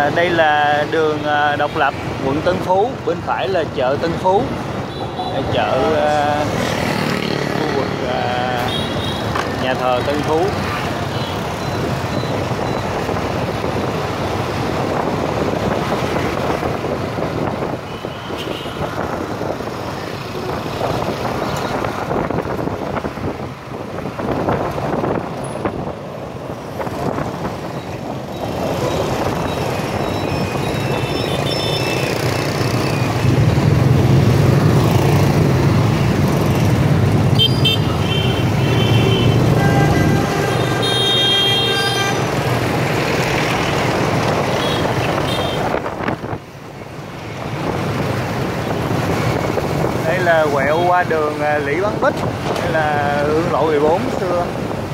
Đây là đường Độc Lập, quận Tân Phú, bên phải là chợ Tân Phú, chợ khu vực nhà thờ Tân Phú. Là quẹo qua đường Lý Bán Bích, đây là hướng lộ 14 xưa.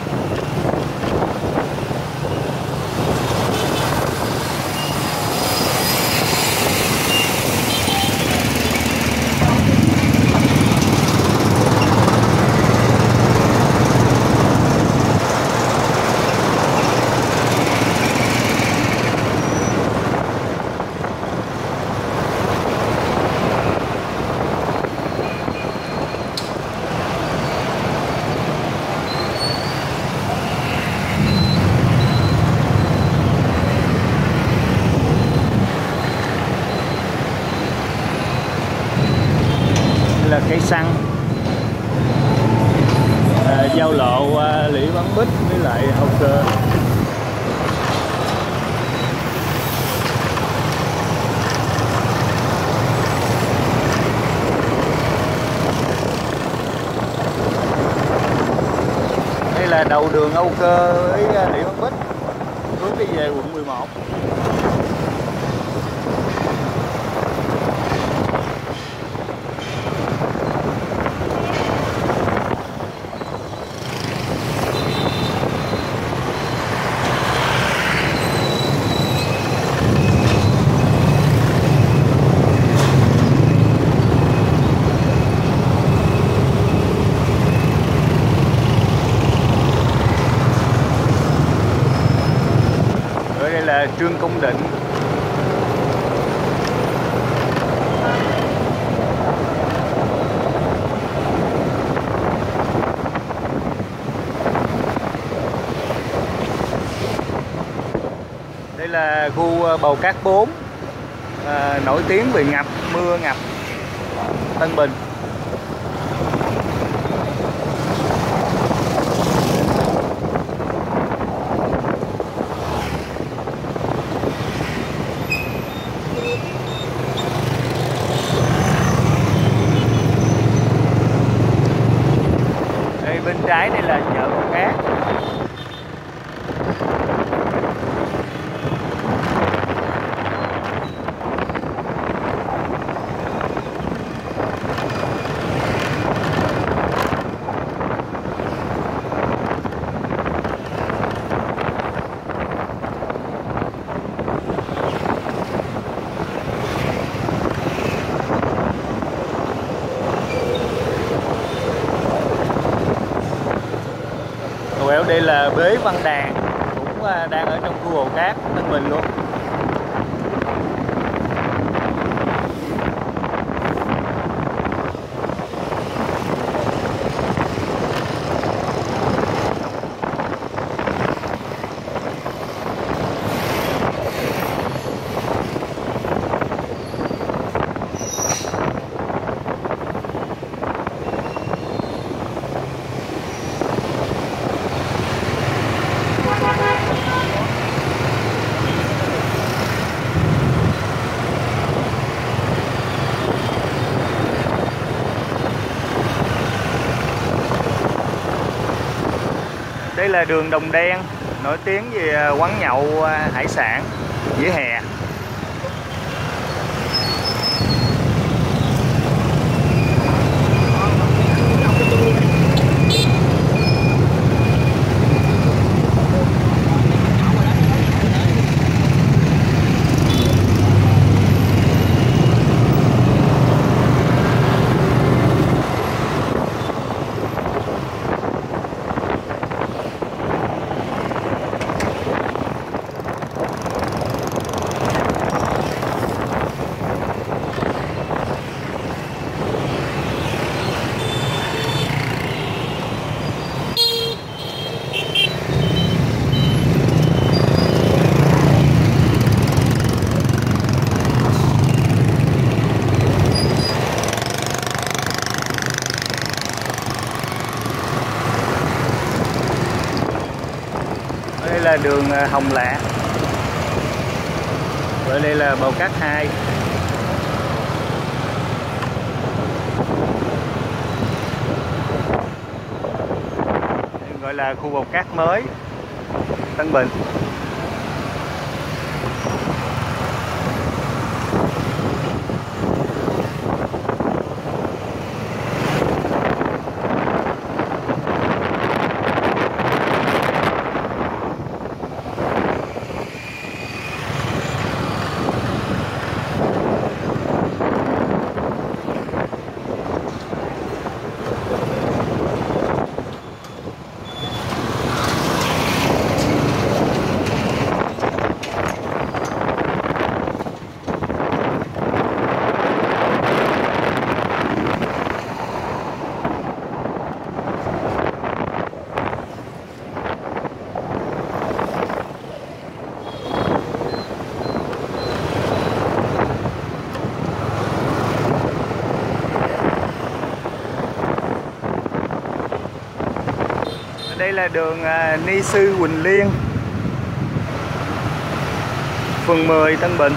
Là cây xăng, giao lộ Lý Bán Bích với lại Âu Cơ. Đây là đầu đường Âu Cơ với Lý Bán Bích, hướng đi về quận 11. Đây là Trương Công Định. Đây là khu Bầu Cát 4, nổi tiếng về ngập, mưa ngập Tân Bình. Bên trái đây là chợ Bầu Cát. Đây là Bế Văn Đàn, cũng đang ở trong khu Bầu Cát, Tân Bình luôn. Đây là đường Đồng Đen, nổi tiếng về quán nhậu hải sản vỉa hè. đường Hồng Lạ. Rồi đây là Bầu Cát 2. Gọi là khu Bầu Cát mới Tân Bình. Đây là đường Ni Sư Quỳnh Liên, phường 10 Tân Bình.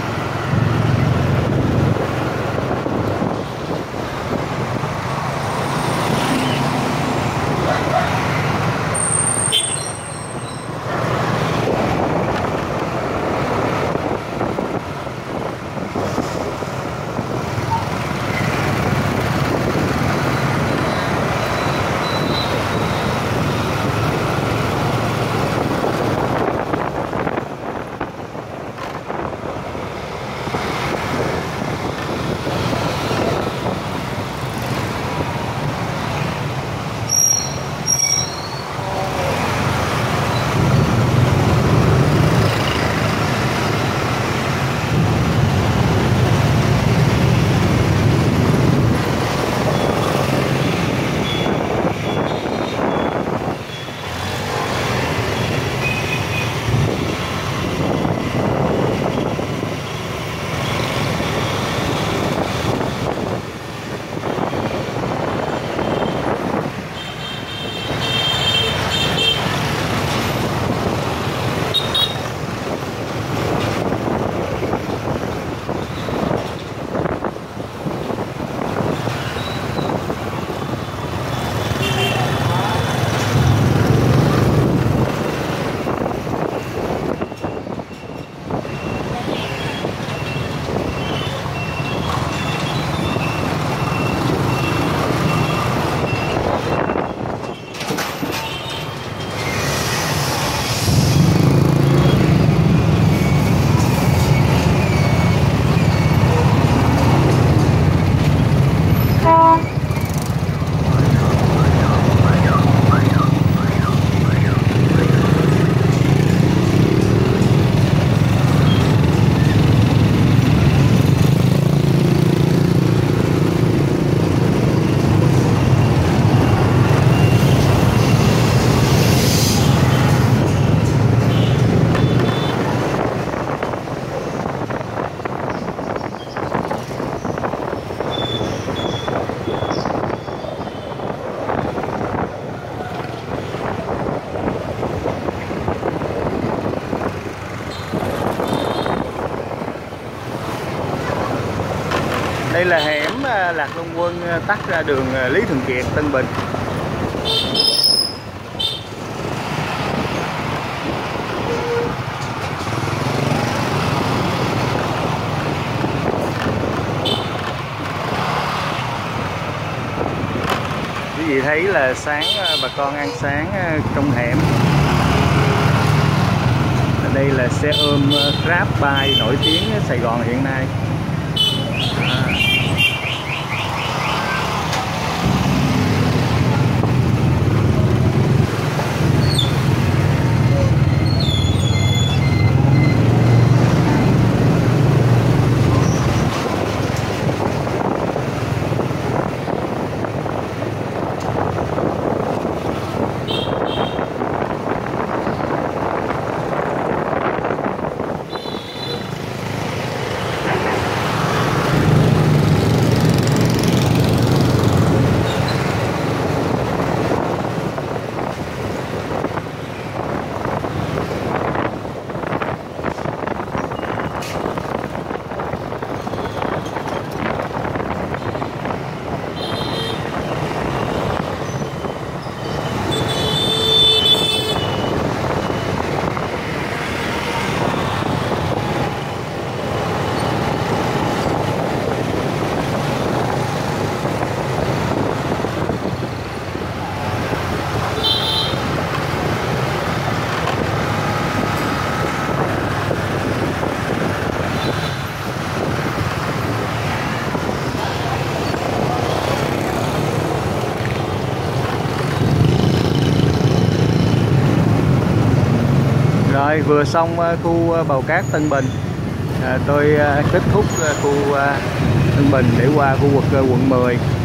Đây là hẻm Lạc Long Quân tắt ra đường Lý Thường Kiệt, Tân Bình. Quý vị thấy là sáng bà con ăn sáng trong hẻm. Đây là xe ôm GrabBike nổi tiếng ở Sài Gòn hiện nay. Rồi vừa xong khu Bào Cát Tân Bình, tôi kết thúc khu Tân Bình để qua khu vực quận 10.